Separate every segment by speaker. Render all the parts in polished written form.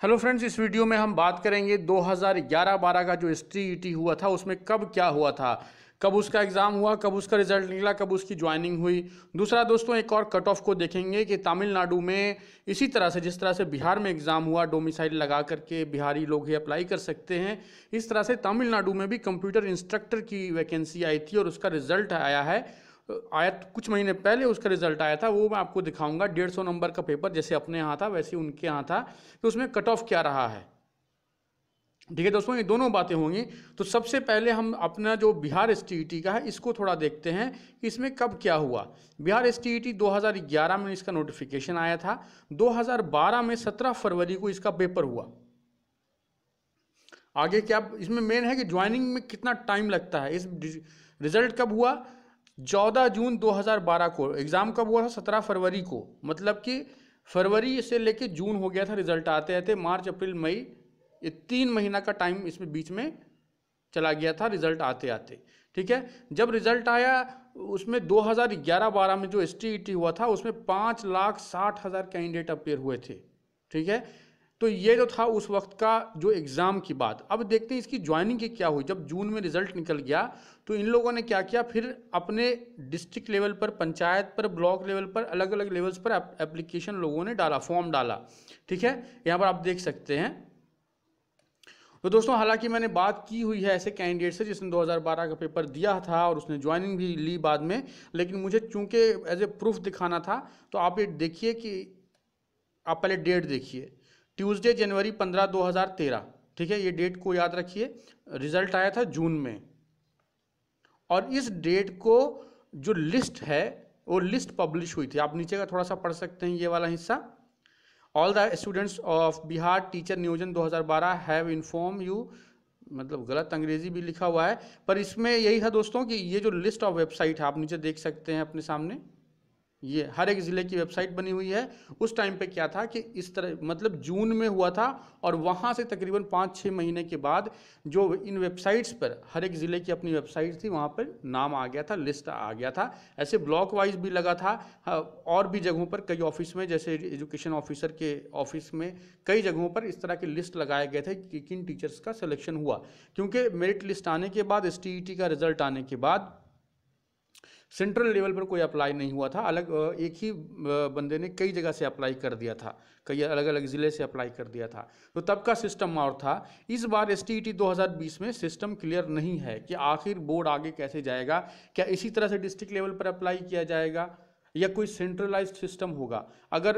Speaker 1: Hello friends, इस video में हम बात करेंगे 2011-12 का जो एसटीईटी हुआ था उसमें कब क्या हुआ था, कब उसका एग्ज़ाम हुआ, कब उसका रिजल्ट निकला, कब उसकी ज्वाइनिंग हुई। दूसरा दोस्तों एक और कट ऑफ को देखेंगे कि तमिलनाडु में इसी तरह से जिस तरह से बिहार में एग्ज़ाम हुआ, डोमिसाइल लगा करके बिहारी लोग ही अप्लाई कर सकते हैं, इस तरह से तमिलनाडु में भी कंप्यूटर इंस्ट्रक्टर की वैकेंसी आई थी और उसका रिजल्ट आया कुछ महीने पहले उसका रिजल्ट आया था। वो मैं आपको दिखाऊंगा। 150 नंबर का पेपर जैसे अपने यहाँ था वैसे उनके यहाँ था, तो उसमें कट ऑफ क्या रहा है। ठीक है दोस्तों, ये दोनों बातें होंगी। तो सबसे पहले हम अपना जो बिहार एसटीईटी का है इसको थोड़ा देखते हैं कि इसमें कब क्या हुआ। बिहार एसटीईटी 2011 में इसका नोटिफिकेशन आया था। 2012 में 17 फरवरी को इसका पेपर हुआ। आगे क्या इसमें मेन है कि ज्वाइनिंग में कितना टाइम लगता है। इस रिजल्ट कब हुआ? 14 जून 2012 को। एग्ज़ाम कब हुआ था? 17 फरवरी को। मतलब कि फरवरी से लेके जून हो गया था रिजल्ट आते आते। मार्च अप्रैल मई, ये 3 महीना का टाइम इसमें बीच में चला गया था रिजल्ट आते आते। ठीक है, जब रिजल्ट आया उसमें 2011-12 में जो एसटीईटी हुआ था उसमें 5,60,000 कैंडिडेट अपेयर हुए थे। ठीक है, तो ये जो था उस वक्त का जो एग्ज़ाम की बात। अब देखते हैं इसकी ज्वाइनिंग की क्या हुई। जब जून में रिजल्ट निकल गया तो इन लोगों ने क्या किया, फिर अपने डिस्ट्रिक्ट लेवल पर, पंचायत पर, ब्लॉक लेवल पर, अलग अलग लेवल्स पर एप्लीकेशन लोगों ने डाला, फॉर्म डाला। ठीक है, यहाँ पर आप देख सकते हैं। तो दोस्तों हालांकि मैंने बात की हुई है ऐसे कैंडिडेट से जिसने 2012 का पेपर दिया था और उसने ज्वाइनिंग भी ली बाद में, लेकिन मुझे चूंकि एज ए प्रूफ दिखाना था तो आप ये देखिए कि आप पहले डेट देखिए, ट्यूसडे जनवरी 15 2013। ठीक है, ये डेट को याद रखिए। रिजल्ट आया था जून में और इस डेट को जो लिस्ट है वो लिस्ट पब्लिश हुई थी। आप नीचे का थोड़ा सा पढ़ सकते हैं ये वाला हिस्सा। All the students of Bihar teacher नियोजन 2012 हैव इन्फॉर्म यू, मतलब गलत अंग्रेजी भी लिखा हुआ है पर इसमें यही था दोस्तों कि ये जो लिस्ट ऑफ वेबसाइट है आप नीचे देख सकते हैं अपने सामने, ये हर एक ज़िले की वेबसाइट बनी हुई है। उस टाइम पे क्या था कि इस तरह मतलब जून में हुआ था और वहाँ से तकरीबन 5-6 महीने के बाद जो इन वेबसाइट्स पर हर एक ज़िले की अपनी वेबसाइट थी वहाँ पर नाम आ गया था, लिस्ट आ गया था। ऐसे ब्लॉक वाइज भी लगा था। और भी जगहों पर कई ऑफिस में, जैसे एजुकेशन ऑफिसर के ऑफिस में कई जगहों पर इस तरह के लिस्ट लगाए गए थे कि किन टीचर्स का सिलेक्शन हुआ। क्योंकि मेरिट लिस्ट आने के बाद, एसटीईटी का रिजल्ट आने के बाद सेंट्रल लेवल पर कोई अप्लाई नहीं हुआ था। अलग एक ही बंदे ने कई जगह से अप्लाई कर दिया था, कई अलग अलग ज़िले से अप्लाई कर दिया था। तो तब का सिस्टम और था। इस बार एसटीईटी 2020 में सिस्टम क्लियर नहीं है कि आखिर बोर्ड आगे कैसे जाएगा। क्या इसी तरह से डिस्ट्रिक्ट लेवल पर अप्लाई किया जाएगा या कोई सेंट्रलाइज्ड सिस्टम होगा? अगर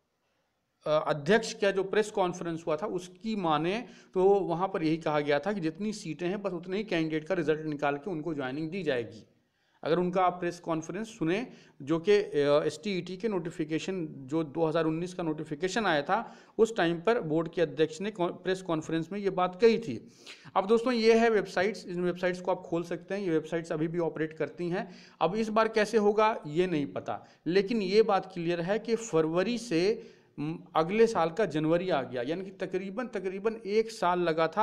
Speaker 1: अध्यक्ष का जो प्रेस कॉन्फ्रेंस हुआ था उसकी माने तो वहाँ पर यही कहा गया था कि जितनी सीटें हैं बस उतने ही कैंडिडेट का रिजल्ट निकाल के उनको ज्वाइनिंग दी जाएगी। अगर उनका आप प्रेस कॉन्फ्रेंस सुने, जो कि एसटीईटी के नोटिफिकेशन जो 2019 का नोटिफिकेशन आया था उस टाइम पर बोर्ड के अध्यक्ष ने प्रेस कॉन्फ्रेंस में ये बात कही थी। अब दोस्तों ये है वेबसाइट्स, इन वेबसाइट्स को आप खोल सकते हैं। ये वेबसाइट्स अभी भी ऑपरेट करती हैं। अब इस बार कैसे होगा ये नहीं पता, लेकिन ये बात क्लियर है कि फरवरी से अगले साल का जनवरी आ गया, यानी कि तकरीबन 1 साल लगा था।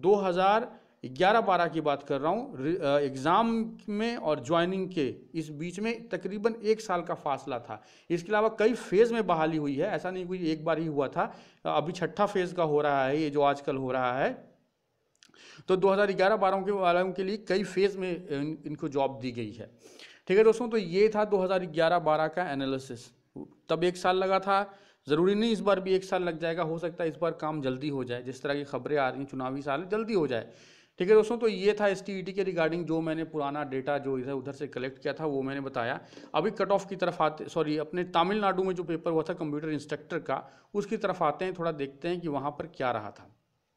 Speaker 1: 2011-12 की बात कर रहा हूँ, एग्ज़ाम में और ज्वाइनिंग के इस बीच में तकरीबन 1 साल का फासला था। इसके अलावा कई फेज़ में बहाली हुई है, ऐसा नहीं कोई एक बार ही हुआ था। अभी 6ठा फेज़ का हो रहा है ये जो आजकल हो रहा है। तो 2011-12 के वालों के लिए कई फेज़ में इनको जॉब दी गई है। ठीक है दोस्तों, तो ये था 2011-12 का एनालिसिस। तब 1 साल लगा था। ज़रूरी नहीं इस बार भी 1 साल लग जाएगा, हो सकता है इस बार काम जल्दी हो जाए। जिस तरह की खबरें आ रही हैं, चुनावी साल है, जल्दी हो जाए। ठीक है दोस्तों, तो ये था एसटीईटी के रिगार्डिंग जो मैंने पुराना डेटा जो इधर उधर से कलेक्ट किया था वो मैंने बताया। अभी कट ऑफ की तरफ आते, सॉरी अपने तमिलनाडु में जो पेपर हुआ था कंप्यूटर इंस्ट्रक्टर का, उसकी तरफ आते हैं। थोड़ा देखते हैं कि वहाँ पर क्या रहा था।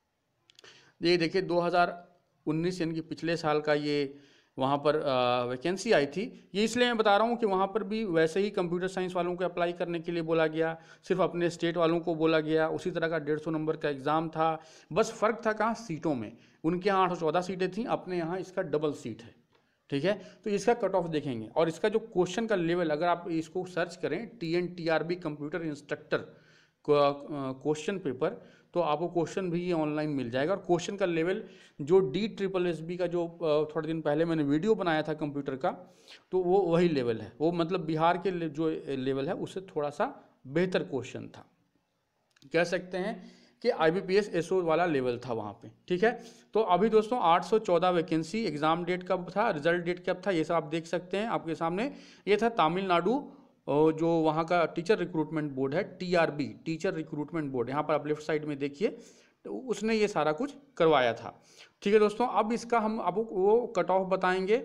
Speaker 1: ये देखिए 2019 यानी कि पिछले साल का ये वहाँ पर वैकेंसी आई थी। ये इसलिए मैं बता रहा हूँ कि वहाँ पर भी वैसे ही कंप्यूटर साइंस वालों को अप्लाई करने के लिए बोला गया, सिर्फ अपने स्टेट वालों को बोला गया। उसी तरह का 150 नंबर का एग्ज़ाम था। बस फ़र्क था कहाँ? सीटों में। उनके यहाँ 814 सीटें थीं, अपने यहाँ इसका डबल सीट है। ठीक है, तो इसका कट ऑफ देखेंगे और इसका जो क्वेश्चन का लेवल, अगर आप इसको सर्च करें TNTRB computer instructor question paper, तो आपको क्वेश्चन भी ये ऑनलाइन मिल जाएगा। और क्वेश्चन का लेवल जो DSSB का जो थोड़े दिन पहले मैंने वीडियो बनाया था कंप्यूटर का, तो वो वही लेवल है। वो मतलब बिहार के जो लेवल है उससे थोड़ा सा बेहतर क्वेश्चन था। कह सकते हैं कि IBPS SO वाला लेवल था वहाँ पे, ठीक है। तो अभी दोस्तों 814 वैकेंसी, एग्जाम डेट कब था, रिजल्ट डेट कब था, ये सब आप देख सकते हैं आपके सामने। ये था तमिलनाडु जो वहाँ का टीचर रिक्रूटमेंट बोर्ड है, TRB, टीचर रिक्रूटमेंट बोर्ड, यहाँ पर आप लेफ्ट साइड में देखिए, तो उसने ये सारा कुछ करवाया था, ठीक है दोस्तों। अब इसका हम अब वो कट ऑफ बताएंगे।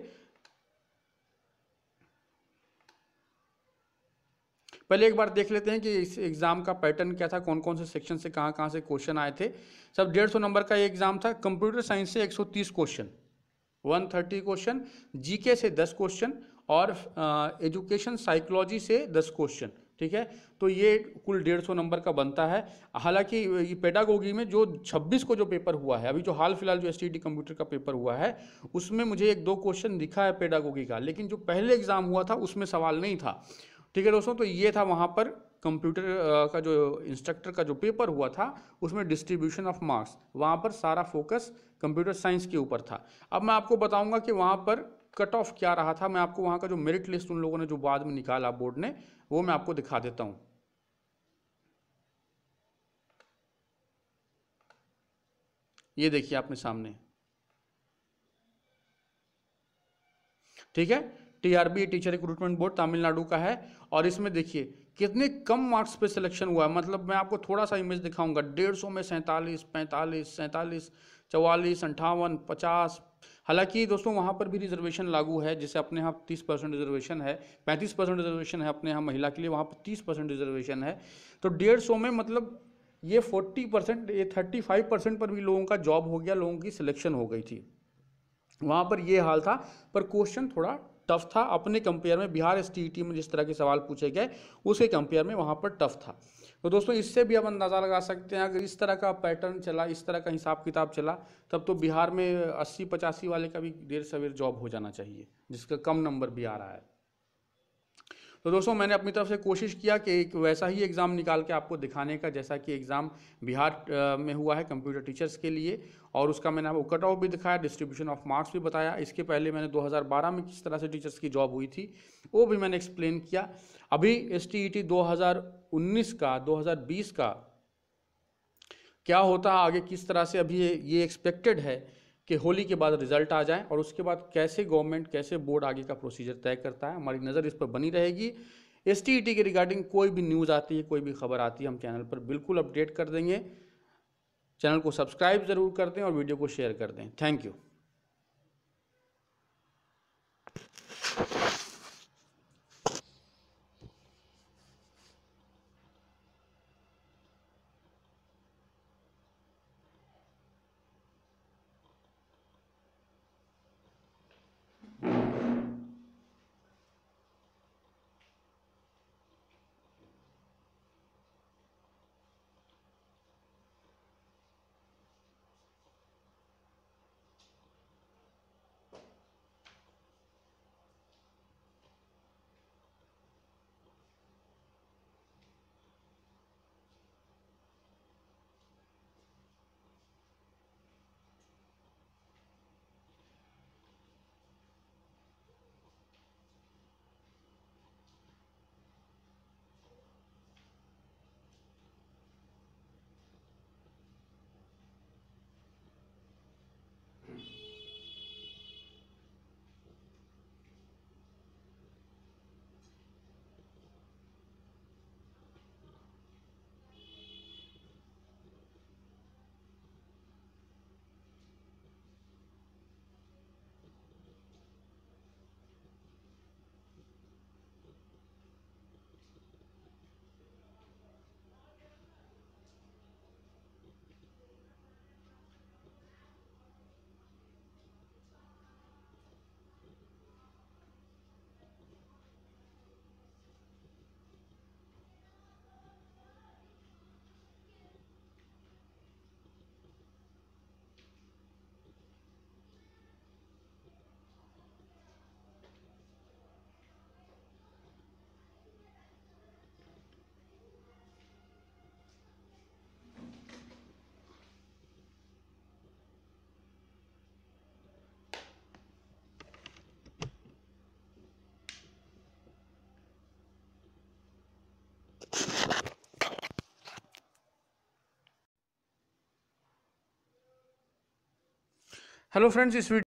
Speaker 1: पहले एक बार देख लेते हैं कि इस एग्जाम का पैटर्न क्या था, कौन कौन से सेक्शन से कहाँ से क्वेश्चन आए थे। सब 150 नंबर का ये एग्जाम था। कंप्यूटर साइंस से 130 क्वेश्चन, 130 क्वेश्चन, जीके से 10 क्वेश्चन और एजुकेशन साइकोलॉजी से 10 क्वेश्चन, ठीक है। तो ये कुल 150 नंबर का बनता है। हालांकि ये पेडागोगी में जो 26 को जो पेपर हुआ है, अभी जो हाल फिलहाल जो STET कंप्यूटर का पेपर हुआ है, उसमें मुझे 1-2 क्वेश्चन दिखा है पेडागोगी का, लेकिन जो पहले एग्जाम हुआ था उसमें सवाल नहीं था, ठीक है दोस्तों। तो ये था वहाँ पर कंप्यूटर का जो इंस्ट्रक्टर का जो पेपर हुआ था, उसमें डिस्ट्रीब्यूशन ऑफ मार्क्स, वहाँ पर सारा फोकस कंप्यूटर साइंस के ऊपर था। अब मैं आपको बताऊंगा कि वहाँ पर कट ऑफ क्या रहा था। मैं आपको वहाँ का जो मेरिट लिस्ट उन लोगों ने जो बाद में निकाला बोर्ड ने, वो मैं आपको दिखा देता हूँ। ये देखिए आपने सामने, ठीक है। TRB, teacher recruitment board, Tamil Nadu का है। और इसमें देखिए कितने कम मार्क्स पे सिलेक्शन हुआ है। मतलब मैं आपको थोड़ा सा इमेज दिखाऊंगा। 150 में 47, 45, 47, 44, 58, 50। हालांकि दोस्तों वहाँ पर भी रिजर्वेशन लागू है, जैसे अपने यहाँ 30% रिजर्वेशन है, 35% रिजर्वेशन है अपने यहाँ महिला के लिए, वहाँ पर 30% रिजर्वेशन है। तो 150 में मतलब ये 40%, ये 35% पर भी लोगों का जॉब हो गया, लोगों की सिलेक्शन हो गई थी। वहाँ पर ये हाल था। पर क्वेश्चन थोड़ा टफ था अपने कंपेयर में। बिहार STET में जिस तरह के सवाल पूछे गए उसके कंपेयर में वहाँ पर टफ था। तो दोस्तों इससे भी आप अंदाज़ा लगा सकते हैं, अगर इस तरह का पैटर्न चला, इस तरह का हिसाब किताब चला, तब तो बिहार में 80-85 वाले का भी देर सवेर जॉब हो जाना चाहिए, जिसका कम नंबर भी आ रहा है। तो दोस्तों मैंने अपनी तरफ से कोशिश किया कि एक वैसा ही एग्ज़ाम निकाल के आपको दिखाने का, जैसा कि एग्ज़ाम बिहार में हुआ है कंप्यूटर टीचर्स के लिए। और उसका मैंने आपको कट ऑफ भी दिखाया, डिस्ट्रीब्यूशन ऑफ मार्क्स भी बताया। इसके पहले मैंने 2012 में किस तरह से टीचर्स की जॉब हुई थी वो भी मैंने एक्सप्लेन किया। अभी STET 2019 का, 2020 का क्या होता है आगे, किस तरह से अभी ये एक्सपेक्टेड है कि होली के बाद रिजल्ट आ जाए, और उसके बाद कैसे गवर्नमेंट, कैसे बोर्ड आगे का प्रोसीजर तय करता है, हमारी नज़र इस पर बनी रहेगी। STET के रिगार्डिंग कोई भी न्यूज़ आती है, कोई भी खबर आती है, हम चैनल पर बिल्कुल अपडेट कर देंगे। चैनल को सब्सक्राइब ज़रूर कर दें और वीडियो को शेयर कर दें। Thank you. हेलो फ्रेंड्स, इस वीडियो